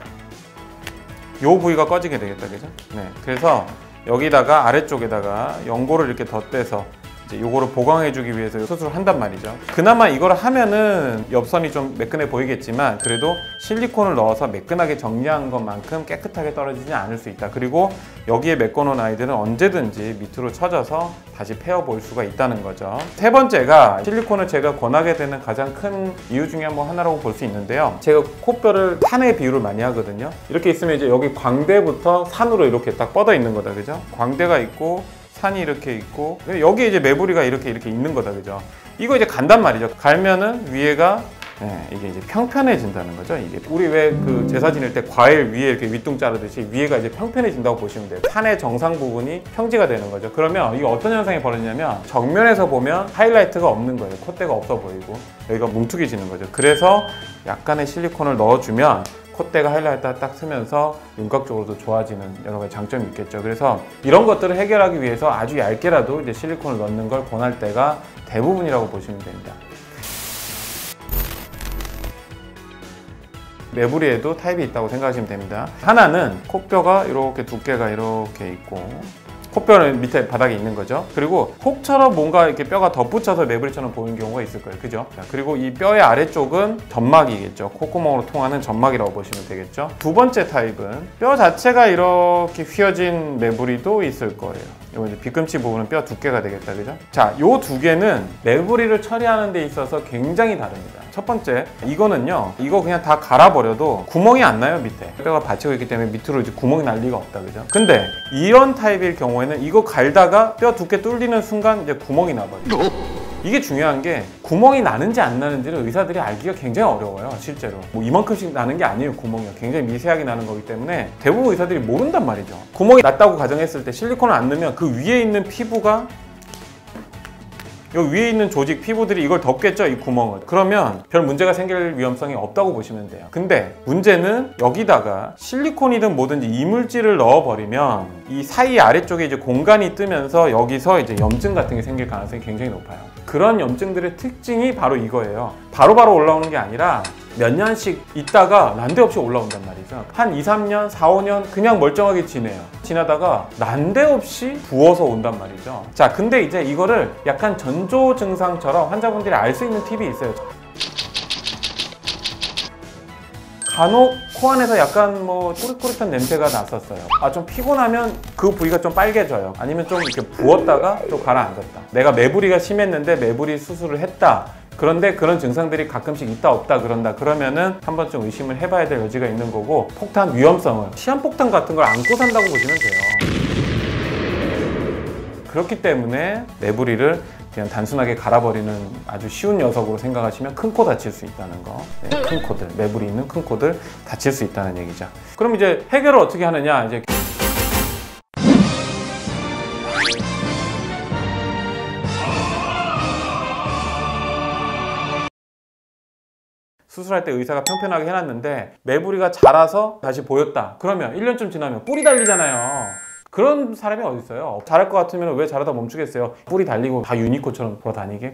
요 부위가 꺼지게 되겠다, 그죠? 네, 그래서 여기다가 아래쪽에다가 연고를 이렇게 덧대서 이제 요거를 보강해주기 위해서 수술을 한단 말이죠. 그나마 이걸 하면은 옆선이 좀 매끈해 보이겠지만 그래도 실리콘을 넣어서 매끈하게 정리한 것만큼 깨끗하게 떨어지지 않을 수 있다. 그리고 여기에 메꿔놓은 아이들은 언제든지 밑으로 쳐져서 다시 패어 보일 수가 있다는 거죠. 세 번째가 실리콘을 제가 권하게 되는 가장 큰 이유 중에 뭐 하나라고 볼 수 있는데요. 제가 코뼈를 산의 비유를 많이 하거든요. 이렇게 있으면 이제 여기 광대부터 산으로 이렇게 딱 뻗어 있는 거다, 그죠? 광대가 있고 산이 이렇게 있고 여기 이제 매부리가 이렇게 이렇게 있는 거다, 그죠? 이거 이제 간단 말이죠. 갈면은 위에가 네, 이게 이제 평편해진다는 거죠. 이게 우리 왜 그 제사 지낼 때 과일 위에 이렇게 윗둥 자르듯이 위에가 이제 평편해진다고 보시면 돼요. 산의 정상 부분이 평지가 되는 거죠. 그러면 이게 어떤 현상이 벌어지냐면 정면에서 보면 하이라이트가 없는 거예요. 콧대가 없어 보이고 여기가 뭉툭해지는 거죠. 그래서 약간의 실리콘을 넣어주면 콧대가 하이라이트가 딱 쓰면서 윤곽적으로도 좋아지는 여러 가지 장점이 있겠죠. 그래서 이런 것들을 해결하기 위해서 아주 얇게라도 이제 실리콘을 넣는 걸 권할 때가 대부분이라고 보시면 됩니다. 매부리에도 타입이 있다고 생각하시면 됩니다. 하나는 코뼈가 이렇게 두께가 이렇게 있고 콧뼈는 밑에 바닥에 있는 거죠. 그리고 혹처럼 뭔가 이렇게 뼈가 덧붙여서 매부리처럼 보이는 경우가 있을 거예요, 그죠? 자, 그리고 이 뼈의 아래쪽은 점막이겠죠. 콧구멍으로 통하는 점막이라고 보시면 되겠죠. 두 번째 타입은 뼈 자체가 이렇게 휘어진 매부리도 있을 거예요. 이거 이제 뒤꿈치 부분은 뼈 두께가 되겠다, 그죠? 자, 요 두 개는 매부리를 처리하는 데 있어서 굉장히 다릅니다. 첫 번째, 이거는요, 이거 그냥 다 갈아버려도 구멍이 안 나요, 밑에. 뼈가 받치고 있기 때문에 밑으로 이제 구멍이 날 리가 없다, 그죠? 근데 이런 타입일 경우에는 이거 갈다가 뼈 두께 뚫리는 순간 이제 구멍이 나버려요. 이게 중요한 게 구멍이 나는지 안 나는지를 의사들이 알기가 굉장히 어려워요, 실제로. 뭐 이만큼씩 나는 게 아니에요, 구멍이요. 굉장히 미세하게 나는 거기 때문에 대부분 의사들이 모른단 말이죠. 구멍이 났다고 가정했을 때 실리콘을 안 넣으면 그 위에 있는 피부가 여기 위에 있는 조직, 피부들이 이걸 덮겠죠, 이 구멍을. 그러면 별 문제가 생길 위험성이 없다고 보시면 돼요. 근데 문제는 여기다가 실리콘이든 뭐든지 이물질을 넣어버리면 이 사이 아래쪽에 이제 공간이 뜨면서 여기서 이제 염증 같은 게 생길 가능성이 굉장히 높아요. 그런 염증들의 특징이 바로 이거예요. 바로바로 올라오는 게 아니라 몇 년씩 있다가 난데없이 올라온단 말이죠. 한 이, 삼 년, 사, 오 년 그냥 멀쩡하게 지내요. 지나다가 난데없이 부어서 온단 말이죠. 자, 근데 이제 이거를 약간 전조 증상처럼 환자분들이 알 수 있는 팁이 있어요. 간혹 코 안에서 약간 뭐 꼬릿꼬릿한 냄새가 났었어요. 아, 좀 피곤하면 그 부위가 좀 빨개져요. 아니면 좀 이렇게 부었다가 또 가라앉았다. 내가 매부리가 심했는데 매부리 수술을 했다. 그런데 그런 증상들이 가끔씩 있다 없다 그런다 그러면은 한 번쯤 의심을 해봐야 될 여지가 있는 거고, 폭탄 위험성을 시한폭탄 같은 걸 안고 산다고 보시면 돼요. 그렇기 때문에 매부리를 그냥 단순하게 갈아버리는 아주 쉬운 녀석으로 생각하시면 큰 코 다칠 수 있다는 거. 네, 큰 코들, 매부리 있는 큰 코들 다칠 수 있다는 얘기죠. 그럼 이제 해결을 어떻게 하느냐, 이제 수술할 때 의사가 평평하게 해놨는데 매부리가 자라서 다시 보였다. 그러면 일 년쯤 지나면 뿔이 달리잖아요. 그런 사람이 어디 있어요? 자랄 것 같으면 왜 자라다 멈추겠어요? 뿔이 달리고 다 유니코처럼 돌아다니게.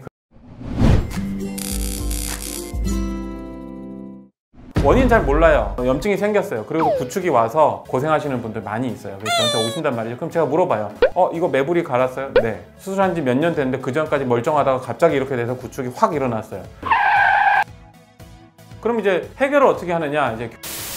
원인 잘 몰라요. 염증이 생겼어요. 그리고 구축이 와서 고생하시는 분들 많이 있어요. 그래서 저한테 오신단 말이죠. 그럼 제가 물어봐요. 어, 이거 매부리 갈았어요? 네. 수술한 지 몇 년 됐는데 그 전까지 멀쩡하다가 갑자기 이렇게 돼서 구축이 확 일어났어요. 그럼 이제 해결을 어떻게 하느냐, 이제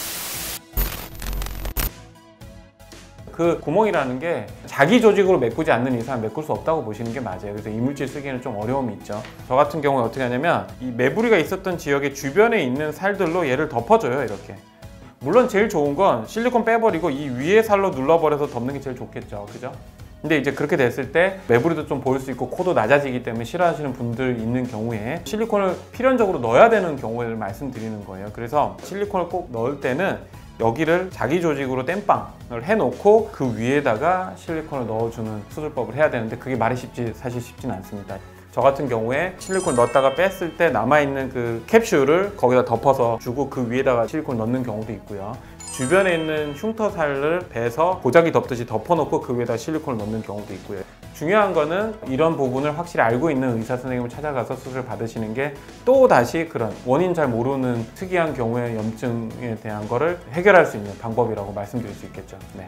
그 구멍이라는 게 자기 조직으로 메꾸지 않는 이상 메꿀 수 없다고 보시는 게 맞아요. 그래서 이물질 쓰기에는 좀 어려움이 있죠. 저 같은 경우는 어떻게 하냐면 이 매부리가 있었던 지역의 주변에 있는 살들로 얘를 덮어줘요, 이렇게. 물론 제일 좋은 건 실리콘 빼버리고 이 위에 살로 눌러버려서 덮는 게 제일 좋겠죠, 그죠? 근데 이제 그렇게 됐을 때 매부리도 좀 보일 수 있고 코도 낮아지기 때문에 싫어하시는 분들 있는 경우에 실리콘을 필연적으로 넣어야 되는 경우를 말씀드리는 거예요. 그래서 실리콘을 꼭 넣을 때는 여기를 자기 조직으로 땜빵을 해놓고 그 위에다가 실리콘을 넣어주는 수술법을 해야 되는데 그게 말이 쉽지 사실 쉽진 않습니다. 저 같은 경우에 실리콘 넣었다가 뺐을 때 남아있는 그 캡슐을 거기다 덮어서 주고 그 위에다가 실리콘 넣는 경우도 있고요. 주변에 있는 흉터살을 베서 보자기 덮듯이 덮어놓고 그 위에다 실리콘을 넣는 경우도 있고요. 중요한 거는 이런 부분을 확실히 알고 있는 의사 선생님을 찾아가서 수술을 받으시는 게 또 다시 그런 원인 잘 모르는 특이한 경우의 염증에 대한 거를 해결할 수 있는 방법이라고 말씀드릴 수 있겠죠. 네.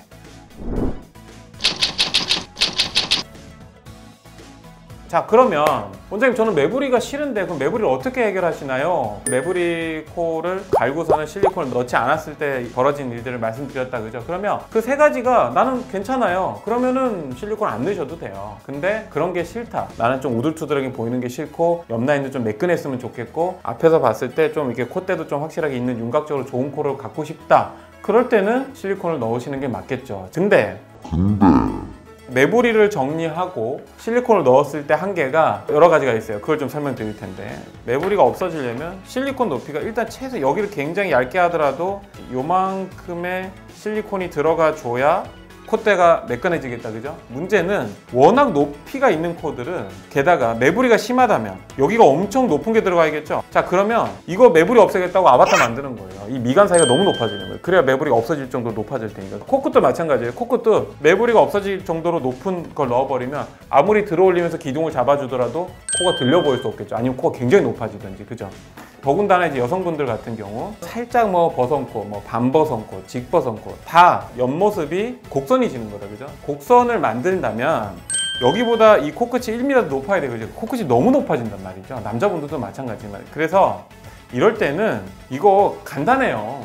자, 그러면 원장님 저는 매부리가 싫은데 그럼 매부리를 어떻게 해결하시나요? 매부리 코를 갈고서는 실리콘을 넣지 않았을 때 벌어진 일들을 말씀드렸다, 그죠? 그러면 그 세 가지가 나는 괜찮아요. 그러면은 실리콘 안 넣으셔도 돼요. 근데 그런 게 싫다. 나는 좀 우둘투둘하게 보이는 게 싫고 옆 라인도 좀 매끈했으면 좋겠고 앞에서 봤을 때 좀 이렇게 콧대도 좀 확실하게 있는 윤곽적으로 좋은 코를 갖고 싶다. 그럴 때는 실리콘을 넣으시는 게 맞겠죠. 근데 근데 매부리를 정리하고 실리콘을 넣었을 때 한계가 여러 가지가 있어요. 그걸 좀 설명드릴 텐데, 매부리가 없어지려면 실리콘 높이가 일단 최소 여기를 굉장히 얇게 하더라도 요만큼의 실리콘이 들어가 줘야 콧대가 매끈해지겠다, 그죠? 문제는 워낙 높이가 있는 코들은 게다가 매부리가 심하다면 여기가 엄청 높은 게 들어가야겠죠? 자, 그러면 이거 매부리 없애겠다고 아바타 만드는 거예요. 이 미간 사이가 너무 높아지는 거예요. 그래야 매부리가 없어질 정도로 높아질 테니까. 코끝도 마찬가지예요. 코끝도 매부리가 없어질 정도로 높은 걸 넣어버리면 아무리 들어올리면서 기둥을 잡아주더라도 코가 들려 보일 수 없겠죠. 아니면 코가 굉장히 높아지든지, 그죠? 더군다나 이제 여성분들 같은 경우 살짝 뭐 버선코, 뭐 반버선코, 직버선코 다 옆모습이 곡선이지는 거다, 그죠? 곡선을 만든다면 여기보다 이 코끝이 일 밀리미터 높아야 돼요, 그죠? 코끝이 너무 높아진단 말이죠. 남자분들도 마찬가지지만. 그래서 이럴 때는 이거 간단해요.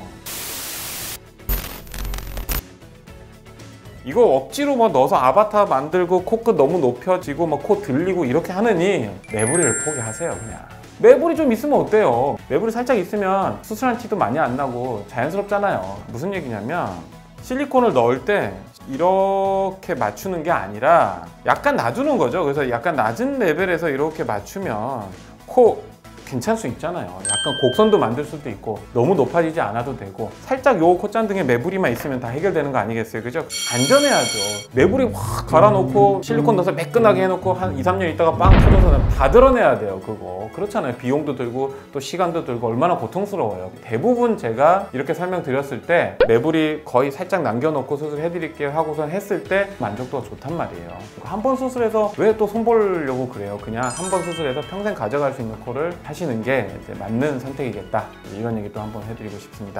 이거 억지로 뭐 넣어서 아바타 만들고 코끝 너무 높여지고 뭐 코 들리고 이렇게 하느니 매부리를 포기하세요, 그냥. 매부리 좀 있으면 어때요? 매부리 살짝 있으면 수술한 티도 많이 안 나고 자연스럽잖아요. 무슨 얘기냐면 실리콘을 넣을 때 이렇게 맞추는 게 아니라 약간 놔두는 거죠. 그래서 약간 낮은 레벨에서 이렇게 맞추면 코 괜찮을 수 있잖아요. 약간 곡선도 만들 수도 있고 너무 높아지지 않아도 되고 살짝 요 콧잔등에 매부리만 있으면 다 해결되는 거 아니겠어요? 그죠? 안전해야죠. 매부리 확 갈아놓고 실리콘 넣어서 매끈하게 해놓고 한 이, 삼 년 있다가 빵 터져서 다 드러내야 돼요. 그거 그렇잖아요. 비용도 들고 또 시간도 들고 얼마나 고통스러워요. 대부분 제가 이렇게 설명드렸을 때 매부리 거의 살짝 남겨놓고 수술해드릴게요 하고선 했을 때 만족도가 좋단 말이에요. 한 번 수술해서 왜 또 손 보려고 그래요? 그냥 한 번 수술해서 평생 가져갈 수 있는 코를 하시는 게 이제 맞는 선택이겠다. 이런 얘기 또 한번 해드리고 싶습니다.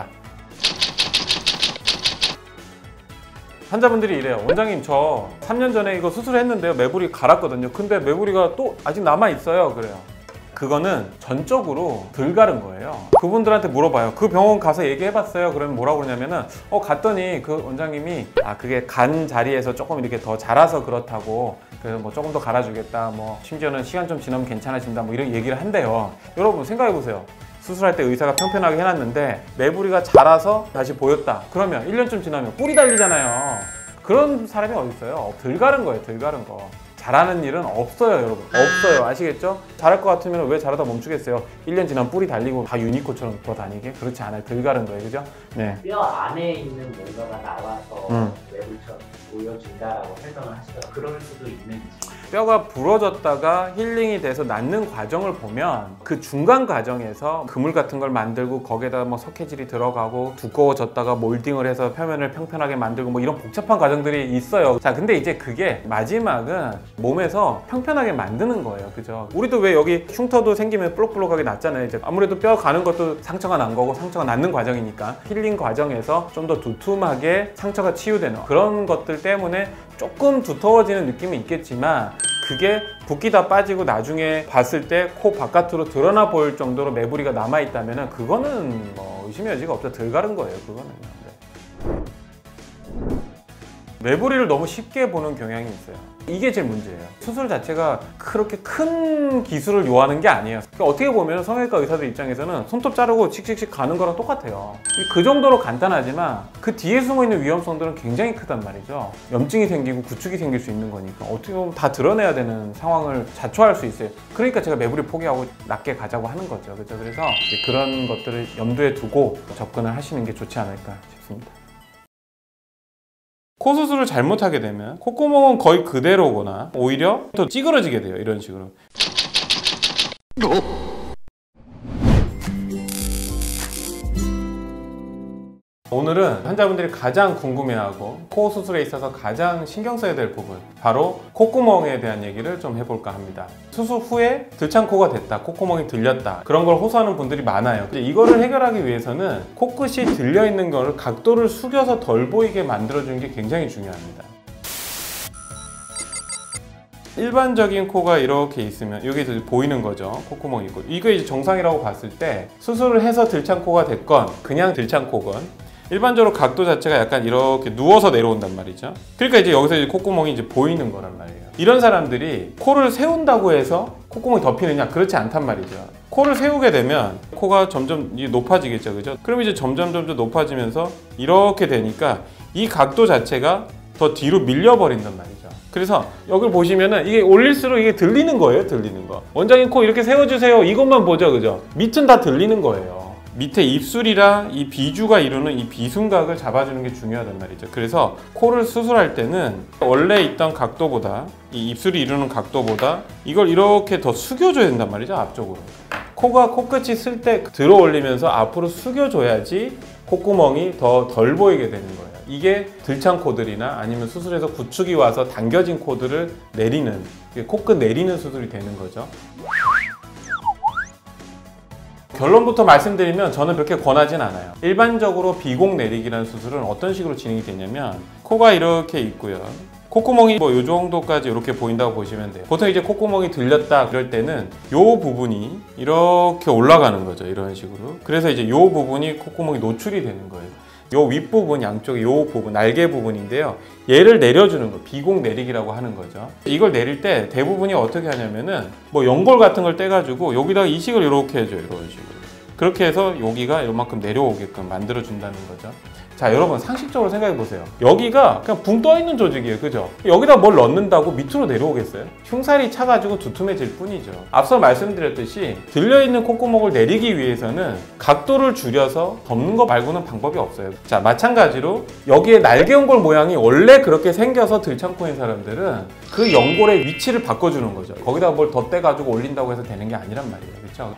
환자분들이 이래요. 원장님 저 삼 년 전에 이거 수술했는데요. 매부리 갈았거든요. 근데 매부리가 또 아직 남아있어요. 그래요. 그거는 전적으로 덜 가른 거예요. 그분들한테 물어봐요. 그 병원 가서 얘기해봤어요. 그러면 뭐라고 그러냐면은 어 갔더니 그 원장님이 아 그게 간 자리에서 조금 이렇게 더 자라서 그렇다고 그래서 뭐 조금 더 갈아주겠다. 뭐 심지어는 시간 좀 지나면 괜찮아진다. 뭐 이런 얘기를 한대요. 여러분 생각해보세요. 수술할 때 의사가 평평하게 해놨는데 매부리가 자라서 다시 보였다. 그러면 일 년쯤 지나면 뿔이 달리잖아요. 그런 사람이 어디 있어요? 덜 가른 거예요. 덜 가른 거. 잘하는 일은 없어요, 여러분. 없어요. 아시겠죠? 잘할 것 같으면 왜 잘하다 멈추겠어요? 일 년 지나면 뿔이 달리고 다 유니코처럼 더 다니게? 그렇지 않아요. 덜 가른 거예요. 그죠? 네. 뼈 안에 있는 뭔가가 나와서 음. 매불처럼 보여준다라고 설명을 하시더라고요. 그럴 수도 있는지. 뼈가 부러졌다가 힐링이 돼서 낫는 과정을 보면 그 중간 과정에서 그물 같은 걸 만들고 거기에다 뭐 석회질이 들어가고 두꺼워졌다가 몰딩을 해서 표면을 평평하게 만들고 뭐 이런 복잡한 과정들이 있어요. 자, 근데 이제 그게 마지막은 몸에서 평평하게 만드는 거예요. 그죠? 우리도 왜 여기 흉터도 생기면 볼록볼록하게 났잖아요. 이제 아무래도 뼈 가는 것도 상처가 난 거고 상처가 낫는 과정이니까 힐링 과정에서 좀 더 두툼하게 상처가 치유되는 그런 것들 때문에 조금 두터워지는 느낌은 있겠지만 그게 붓기 다 빠지고 나중에 봤을 때 코 바깥으로 드러나 보일 정도로 매부리가 남아있다면 그거는 뭐 의심의 여지가 없죠. 덜 가른 거예요. 그거는. 네. 매부리를 너무 쉽게 보는 경향이 있어요. 이게 제일 문제예요. 수술 자체가 그렇게 큰 기술을 요하는 게 아니에요. 그러니까 어떻게 보면 성형외과 의사들 입장에서는 손톱 자르고 칙칙칙 가는 거랑 똑같아요. 그 정도로 간단하지만 그 뒤에 숨어있는 위험성들은 굉장히 크단 말이죠. 염증이 생기고 구축이 생길 수 있는 거니까 어떻게 보면 다 드러내야 되는 상황을 자초할 수 있어요. 그러니까 제가 매부리 포기하고 낮게 가자고 하는 거죠. 그렇죠? 그래서 그런 것들을 염두에 두고 접근을 하시는 게 좋지 않을까 싶습니다. 코 수술을 잘못하게 되면 콧구멍은 거의 그대로거나 오히려 더 찌그러지게 돼요. 이런 식으로. 오늘은 환자분들이 가장 궁금해하고 코 수술에 있어서 가장 신경 써야 될 부분 바로 콧구멍에 대한 얘기를 좀 해볼까 합니다. 수술 후에 들창코가 됐다, 콧구멍이 들렸다 그런 걸 호소하는 분들이 많아요. 이거를 해결하기 위해서는 코끝이 들려있는 거를 각도를 숙여서 덜 보이게 만들어주는 게 굉장히 중요합니다. 일반적인 코가 이렇게 있으면 여기서 보이는 거죠. 콧구멍이 있고 이거 이제 정상이라고 봤을 때 수술을 해서 들창코가 됐건 그냥 들창코건 일반적으로 각도 자체가 약간 이렇게 누워서 내려온단 말이죠. 그러니까 이제 여기서 이제 콧구멍이 이제 보이는 거란 말이에요. 이런 사람들이 코를 세운다고 해서 콧구멍이 덮이느냐? 그렇지 않단 말이죠. 코를 세우게 되면 코가 점점 높아지겠죠, 그죠? 그럼 이제 점점 점점 높아지면서 이렇게 되니까 이 각도 자체가 더 뒤로 밀려버린단 말이죠. 그래서 여기 보시면은 이게 올릴수록 이게 들리는 거예요, 들리는 거. 원장님 코 이렇게 세워주세요. 이것만 보죠, 그죠? 밑은 다 들리는 거예요. 밑에 입술이랑 이 비주가 이루는 이 비순각을 잡아주는 게 중요하단 말이죠. 그래서 코를 수술할 때는 원래 있던 각도보다 이 입술이 이루는 각도보다 이걸 이렇게 더 숙여줘야 된단 말이죠, 앞쪽으로. 코가 코끝이 쓸 때 들어 올리면서 앞으로 숙여줘야지 콧구멍이 더 덜 보이게 되는 거예요. 이게 들창코들이나 아니면 수술해서 구축이 와서 당겨진 코들을 내리는, 코끝 내리는 수술이 되는 거죠. 결론부터 말씀드리면 저는 그렇게 권하진 않아요. 일반적으로 비공 내리기라는 수술은 어떤 식으로 진행이 되냐면 코가 이렇게 있고요. 콧구멍이 뭐 이 정도까지 이렇게 보인다고 보시면 돼요. 보통 이제 콧구멍이 들렸다 그럴 때는 이 부분이 이렇게 올라가는 거죠. 이런 식으로. 그래서 이제 이 부분이 콧구멍이 노출이 되는 거예요. 요 윗부분, 양쪽에 요 부분, 날개 부분인데요. 얘를 내려주는 거, 비공 내리기라고 하는 거죠. 이걸 내릴 때 대부분이 어떻게 하냐면은 뭐 연골 같은 걸 떼가지고 여기다가 이식을 이렇게 해줘요. 이런 식으로. 그렇게 해서 여기가 이만큼 내려오게끔 만들어준다는 거죠. 자, 여러분 상식적으로 생각해 보세요. 여기가 그냥 붕 떠 있는 조직이에요, 그죠? 여기다 뭘 넣는다고 밑으로 내려오겠어요? 흉살이 차가지고 두툼해질 뿐이죠. 앞서 말씀드렸듯이 들려있는 콧구멍을 내리기 위해서는 각도를 줄여서 덮는 거 말고는 방법이 없어요. 자, 마찬가지로 여기에 날개 연골 모양이 원래 그렇게 생겨서 들창코인 사람들은 그 연골의 위치를 바꿔주는 거죠. 거기다가 뭘 덧대가지고 올린다고 해서 되는 게 아니란 말이에요, 그렇죠?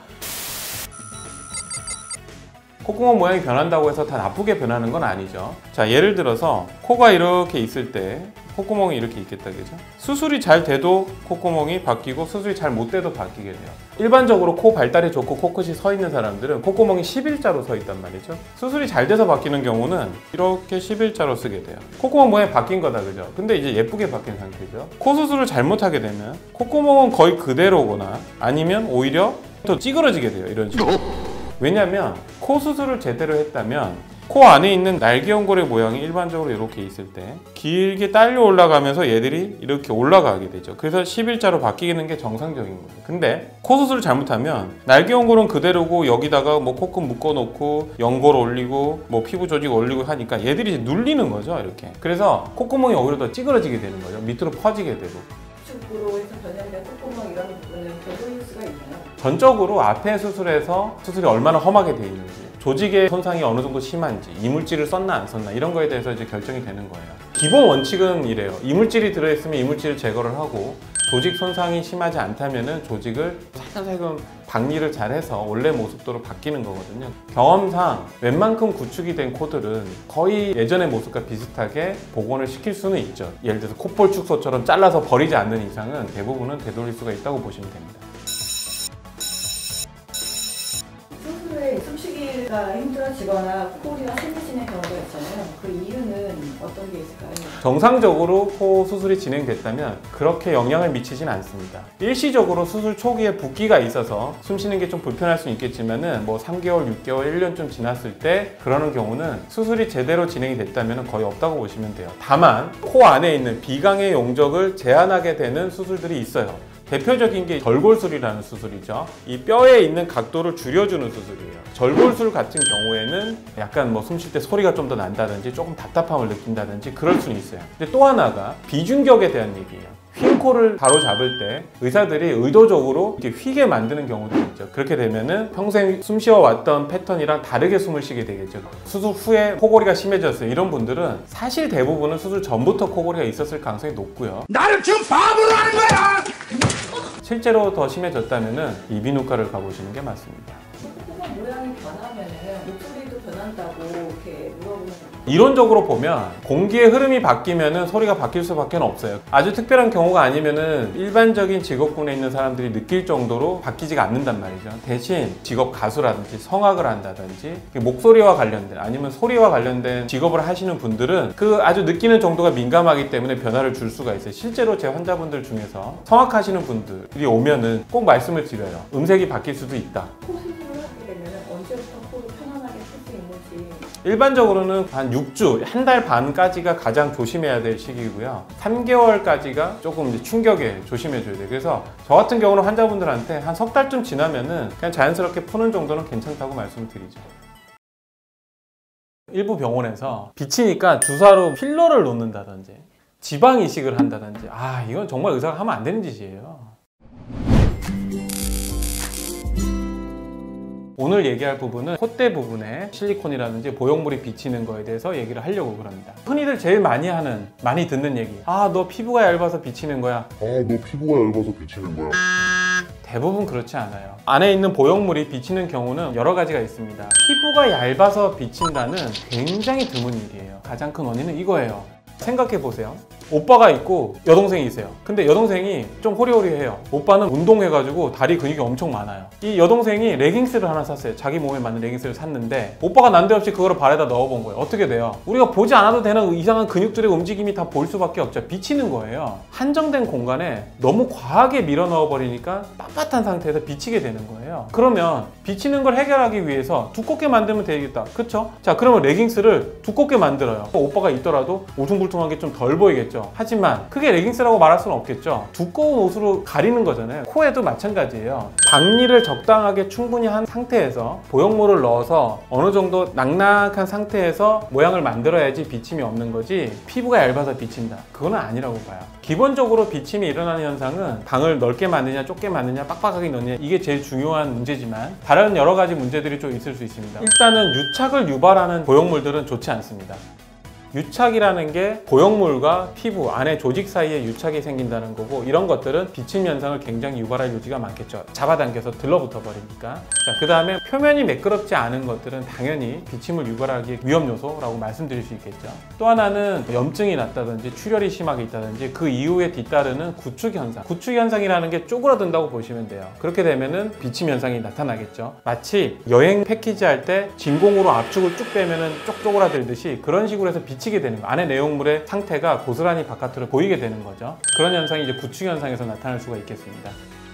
콧구멍 모양이 변한다고 해서 다 나쁘게 변하는 건 아니죠. 자, 예를 들어서 코가 이렇게 있을 때 콧구멍이 이렇게 있겠다, 그죠? 수술이 잘 돼도 콧구멍이 바뀌고 수술이 잘 못 돼도 바뀌게 돼요. 일반적으로 코 발달이 좋고 코끝이 서 있는 사람들은 콧구멍이 십일자로 서 있단 말이죠. 수술이 잘 돼서 바뀌는 경우는 이렇게 십일자로 쓰게 돼요. 콧구멍 모양이 바뀐 거다, 그죠? 근데 이제 예쁘게 바뀐 상태죠. 코 수술을 잘못하게 되면 콧구멍은 거의 그대로거나 아니면 오히려 더 찌그러지게 돼요, 이런 식으로. 왜냐면 코 수술을 제대로 했다면 코 안에 있는 날개 연골의 모양이 일반적으로 이렇게 있을 때 길게 딸려 올라가면서 얘들이 이렇게 올라가게 되죠. 그래서 십일자로 바뀌는 게 정상적인 거예요. 근데 코 수술을 잘못하면 날개 연골은 그대로고 여기다가 뭐 코끝 묶어 놓고 연골 올리고 뭐 피부 조직 올리고 하니까 얘들이 이제 눌리는 거죠, 이렇게. 그래서 콧구멍이 오히려 더 찌그러지게 되는 거죠. 밑으로 퍼지게 되고. 축으로 해서 전염된 콧구멍 이런 부분은 되돌릴 수가 있나요? 전적으로 앞에 수술해서 수술이 얼마나 험하게 돼 있는지, 조직의 손상이 어느 정도 심한지, 이물질을 썼나 안 썼나 이런 거에 대해서 이제 결정이 되는 거예요. 기본 원칙은 이래요. 이물질이 들어있으면 이물질을 제거를 하고 조직 손상이 심하지 않다면은 조직을 살금살금 박리를 잘해서 원래 모습대로 바뀌는 거거든요. 경험상 웬만큼 구축이 된 코들은 거의 예전의 모습과 비슷하게 복원을 시킬 수는 있죠. 예를 들어서 콧볼 축소처럼 잘라서 버리지 않는 이상은 대부분은 되돌릴 수가 있다고 보시면 됩니다. 수술에 숨쉬기가 힘들어지거나 코골이가 심해지는 경우가 있잖아요. 그 이유는 어떤 게 있을까요? 정상적으로 코 수술이 진행됐다면 그렇게 영향을 미치진 않습니다. 일시적으로 수술 초기에 붓기가 있어서 숨 쉬는 게 좀 불편할 수는 있겠지만은 뭐 삼 개월, 육 개월, 일 년쯤 지났을 때 그러는 경우는 수술이 제대로 진행이 됐다면 거의 없다고 보시면 돼요. 다만 코 안에 있는 비강의 용적을 제한하게 되는 수술들이 있어요. 대표적인 게 절골술이라는 수술이죠. 이 뼈에 있는 각도를 줄여주는 수술이에요. 절골술 같은 경우에는 약간 뭐 숨 쉴 때 소리가 좀 더 난다든지 조금 답답함을 느낀다든지 그럴 수는 있어요. 근데 또 하나가 비중격에 대한 얘기예요. 휜 코를 바로 잡을 때 의사들이 의도적으로 이렇게 휘게 만드는 경우도 있죠. 그렇게 되면은 평생 숨 쉬어왔던 패턴이랑 다르게 숨을 쉬게 되겠죠. 수술 후에 코골이가 심해졌어요. 이런 분들은 사실 대부분은 수술 전부터 코골이가 있었을 가능성이 높고요. 나를 지금 바보로 하는 거야! 실제로 더 심해졌다면은 이비인후과를 가보시는 게 맞습니다. 콧구멍 모양이 변하면은 목소리도 변한다고 이렇게 물어보는 이론적으로 보면 공기의 흐름이 바뀌면은 소리가 바뀔 수밖에 없어요. 아주 특별한 경우가 아니면은 일반적인 직업군에 있는 사람들이 느낄 정도로 바뀌지가 않는단 말이죠. 대신 직업 가수라든지 성악을 한다든지 목소리와 관련된 아니면 소리와 관련된 직업을 하시는 분들은 그 아주 느끼는 정도가 민감하기 때문에 변화를 줄 수가 있어요. 실제로 제 환자분들 중에서 성악하시는 분들이 오면은 꼭 말씀을 드려요. 음색이 바뀔 수도 있다. 코 수술을 하게 되면 언제부터 코를 편안하게 풀 수 있는지. 일반적으로는 한 육 주, 한 달 반까지가 가장 조심해야 될 시기고요. 삼 개월까지가 조금 이제 충격에 조심해줘야 돼요. 그래서 저 같은 경우는 환자분들한테 한 석 달쯤 지나면은 그냥 자연스럽게 푸는 정도는 괜찮다고 말씀드리죠. 일부 병원에서 비치니까 주사로 필러를 놓는다든지 지방 이식을 한다든지 아 이건 정말 의사가 하면 안 되는 짓이에요. 오늘 얘기할 부분은 콧대 부분에 실리콘이라든지 보형물이 비치는 거에 대해서 얘기를 하려고 그럽니다. 흔히들 제일 많이 하는, 많이 듣는 얘기. 아, 너 피부가 얇아서 비치는 거야. 아, 너 피부가 얇아서 비치는 거야. 대부분 그렇지 않아요. 안에 있는 보형물이 비치는 경우는 여러 가지가 있습니다. 피부가 얇아서 비친다는 굉장히 드문 일이에요. 가장 큰 원인은 이거예요. 생각해 보세요. 오빠가 있고 여동생이 있어요. 근데 여동생이 좀 호리호리해요. 오빠는 운동해가지고 다리 근육이 엄청 많아요. 이 여동생이 레깅스를 하나 샀어요. 자기 몸에 맞는 레깅스를 샀는데 오빠가 난데없이 그거를 발에다 넣어본 거예요. 어떻게 돼요? 우리가 보지 않아도 되는 이상한 근육들의 움직임이 다 보일 수밖에 없죠. 비치는 거예요. 한정된 공간에 너무 과하게 밀어 넣어버리니까 빳빳한 상태에서 비치게 되는 거예요. 그러면 비치는 걸 해결하기 위해서 두껍게 만들면 되겠다. 그쵸? 자, 그러면 레깅스를 두껍게 만들어요. 오빠가 있더라도 우퉁불퉁하게 좀 덜 보이겠죠. 있죠. 하지만 그게 레깅스라고 말할 수는 없겠죠. 두꺼운 옷으로 가리는 거잖아요. 코에도 마찬가지예요. 박리를 적당하게 충분히 한 상태에서 보형물을 넣어서 어느 정도 낙낙한 상태에서 모양을 만들어야지 비침이 없는 거지, 피부가 얇아서 비친다, 그거는 아니라고 봐요. 기본적으로 비침이 일어나는 현상은 방을 넓게 만드냐 좁게 만드냐 빡빡하게 넣느냐, 이게 제일 중요한 문제지만 다른 여러 가지 문제들이 좀 있을 수 있습니다. 일단은 유착을 유발하는 보형물들은 좋지 않습니다. 유착이라는 게 보형물과 피부 안에 조직 사이에 유착이 생긴다는 거고, 이런 것들은 비침 현상을 굉장히 유발할 요지가 많겠죠. 잡아당겨서 들러붙어 버리니까. 자, 그 다음에 표면이 매끄럽지 않은 것들은 당연히 비침을 유발하기에 위험 요소라고 말씀드릴 수 있겠죠. 또 하나는 염증이 났다든지 출혈이 심하게 있다든지 그 이후에 뒤따르는 구축 현상. 구축 현상이라는 게 쪼그라든다고 보시면 돼요. 그렇게 되면은 비침 현상이 나타나겠죠. 마치 여행 패키지 할 때 진공으로 압축을 쭉 빼면은 쪽 쪼그라들듯이 그런 식으로 해서 비침 비치게 되는 거, 안에 내용물의 상태가 고스란히 바깥으로 보이게 되는 거죠. 그런 현상이 이제 구축 현상에서 나타날 수가 있겠습니다.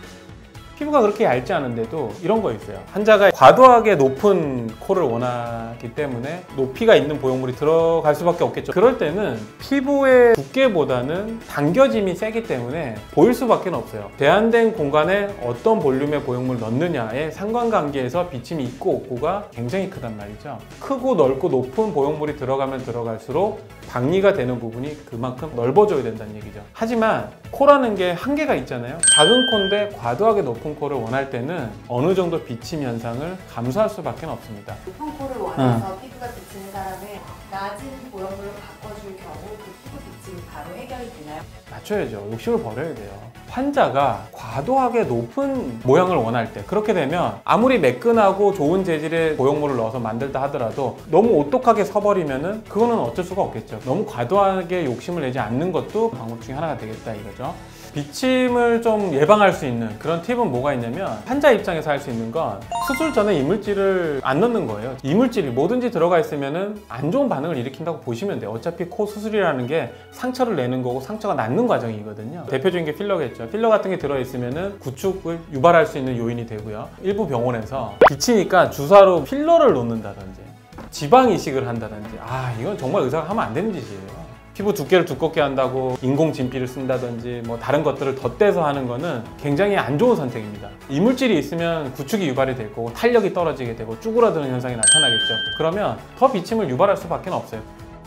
피부가 그렇게 얇지 않은데도 이런 거 있어요. 환자가 과도하게 높은 코를 원하기 때문에 높이가 있는 보형물이 들어갈 수밖에 없겠죠. 그럴 때는 피부의 두께보다는 당겨짐이 세기 때문에 보일 수밖에 없어요. 제한된 공간에 어떤 볼륨의 보형물을 넣느냐에 상관관계에서 비침이 있고 없고가 굉장히 크단 말이죠. 크고 넓고 높은 보형물이 들어가면 들어갈수록 박리가 되는 부분이 그만큼 넓어져야 된다는 얘기죠. 하지만 코라는 게 한계가 있잖아요. 작은 코인데 과도하게 높은 코를 원할 때는 어느 정도 비침 현상을 감수할 수밖에 없습니다. 높은 코를 원해서 응. 피부가 비치는 사람은 낮은 보형물로 바꿔줄 경우 그 피부 비침이 바로 해결이 되나요? 맞춰야죠. 욕심을 버려야 돼요. 환자가 과도하게 높은 모양을 원할 때, 그렇게 되면 아무리 매끈하고 좋은 재질의 보형물을 넣어서 만들다 하더라도 너무 오똑하게 서버리면은 그거는 어쩔 수가 없겠죠. 너무 과도하게 욕심을 내지 않는 것도 방법 중에 하나가 되겠다 이거죠. 비침을 좀 예방할 수 있는 그런 팁은 뭐가 있냐면, 환자 입장에서 할 수 있는 건 수술 전에 이물질을 안 넣는 거예요. 이물질이 뭐든지 들어가 있으면 안 좋은 반응을 일으킨다고 보시면 돼요. 어차피 코 수술이라는 게 상처를 내는 거고 상처가 낫는 과정이거든요. 대표적인 게 필러겠죠. 필러 같은 게 들어있으면 구축을 유발할 수 있는 요인이 되고요. 일부 병원에서 비치니까 주사로 필러를 놓는다든지 지방 이식을 한다든지, 아 이건 정말 의사가 하면 안 되는 짓이에요. 피부 두께를 두껍게 한다고 인공 진피를 쓴다든지 뭐 다른 것들을 덧대서 하는 거는 굉장히 안 좋은 선택입니다. 이물질이 있으면 구축이 유발이 될 거고 탄력이 떨어지게 되고 쭈그라드는 현상이 나타나겠죠. 그러면 더 비침을 유발할 수밖에 없어요.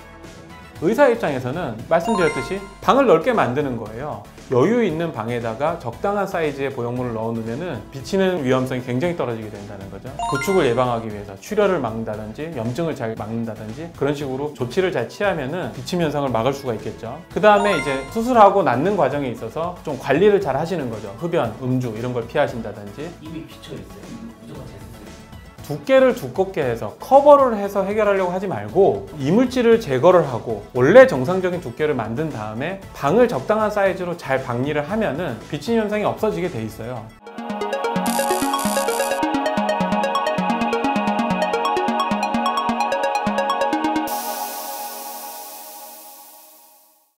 의사 입장에서는 말씀드렸듯이 방을 넓게 만드는 거예요. 여유 있는 방에다가 적당한 사이즈의 보형물을 넣어놓으면 비치는 위험성이 굉장히 떨어지게 된다는 거죠. 구축을 예방하기 위해서 출혈을 막는다든지 염증을 잘 막는다든지 그런 식으로 조치를 잘 취하면 비침 현상을 막을 수가 있겠죠. 그 다음에 이제 수술하고 낫는 과정에 있어서 좀 관리를 잘 하시는 거죠. 흡연, 음주 이런 걸 피하신다든지. 이미 비쳐있어요. 무조건 재수술. 두께를 두껍게 해서 커버를 해서 해결하려고 하지 말고 이물질을 제거를 하고 원래 정상적인 두께를 만든 다음에 방을 적당한 사이즈로 잘 박리를 하면은 비침 현상이 없어지게 돼 있어요.